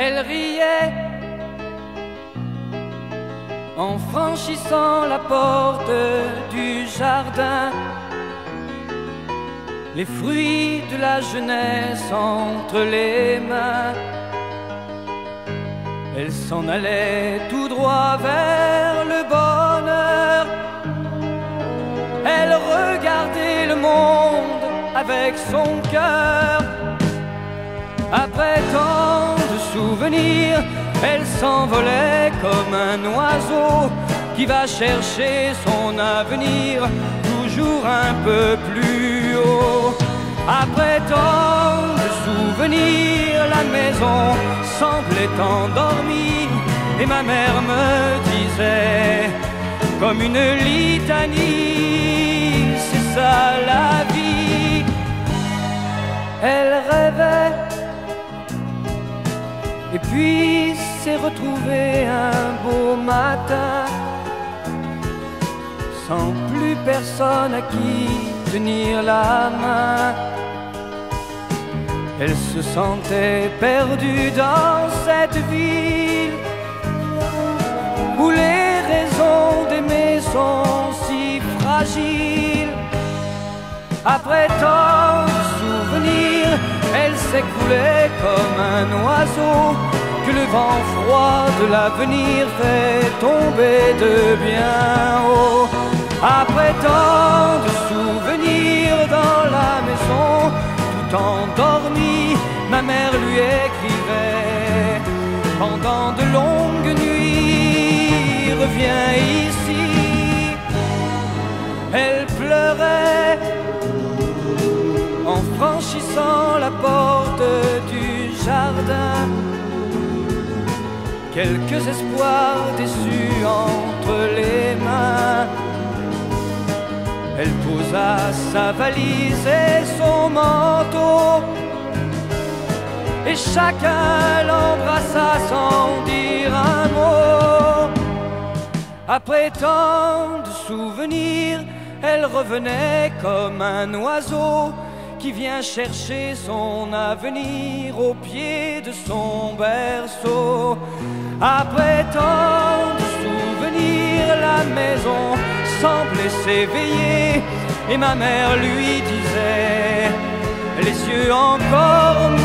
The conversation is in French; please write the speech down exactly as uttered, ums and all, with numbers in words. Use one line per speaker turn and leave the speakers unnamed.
elle riait en franchissant la porte du jardin. Les fruits de la jeunesse entre les mains, elle s'en allait tout droit vers le bonheur. Elle regardait le monde avec son cœur. Après tant de souvenirs, elle s'envolait comme un oiseau qui va chercher son avenir toujours un peu plus haut. Après tant de souvenirs, la maison semblait endormie et ma mère me disait comme une litanie, c'est ça la vie. Elle rêvait et puis s'est retrouvée un beau matin sans plus personne à qui tenir la main. Elle se sentait perdue dans cette ville où les raisons d'aimer sont si fragiles. Après tant de souvenirs, elle s'écoulait comme un oiseau que le vent froid de l'avenir fait tomber de bien haut. Après tant de souvenirs dans la maison, tout endormi, ma mère lui écrivait pendant de longues nuits, reviens ici. Elle pleurait en franchissant la porte du jardin. Quelques espoirs déçus entre les mains. Elle posa sa valise et son manteau et chacun l'embrassa sans dire un mot. Après tant de souvenirs, elle revenait comme un oiseau qui vient chercher son avenir au pied de son berceau. Après tant de souvenirs, la maison semblait s'éveiller et ma mère lui disait, les yeux encore